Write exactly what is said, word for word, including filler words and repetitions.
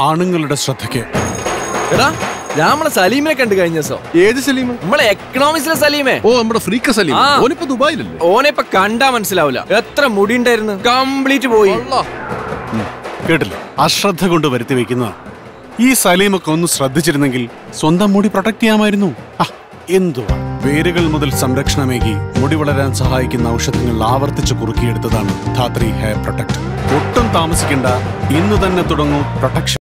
ആണുങ്ങളുടെ ശ്രദ്ധയ്ക്ക്. എടാ ഞാൻ നമ്മളെ സലീമിനെ കണ്ടു കഴിഞ്ഞ ദിവസം. ഏത് സലീം? നമ്മളെ എക്കണോമിക്സിലെ സലീമേ. ഓ നമ്മുടെ ഫ്രീക്ക സലീം. ഓനിപ്പോ ദുബായിലല്ലേ? ഓനെ ഇപ്പൊ കണ്ടാ മനസ്സിലാവില്ല. എത്ര മുടി ഉണ്ടായിരുന്നു, കംപ്ലീറ്റ് പോയി. കേട്ടില്ല, അശ്രദ്ധ കൊണ്ട് വരുത്തി വെക്കുന്ന ഈ സലീമൊക്കെ ഒന്ന് ശ്രദ്ധിച്ചിരുന്നെങ്കിൽ സ്വന്തം മുടി പ്രൊട്ടക്ട് ചെയ്യാമായിരുന്നു. എന്തുവാ, വേരുകൾ മുതൽ സംരക്ഷണമേകി മുടി വളരാൻ സഹായിക്കുന്ന ഔഷധങ്ങൾ ആവർത്തിച്ച് കുറുക്കിയെടുത്തതാണ് ധാത്രി ഹെയർ പ്രൊട്ടക്ട്. ഒട്ടും താമസിക്കേണ്ട, ഇന്ന് തന്നെ തുടങ്ങൂ പ്രൊട്ടക്ഷൻ.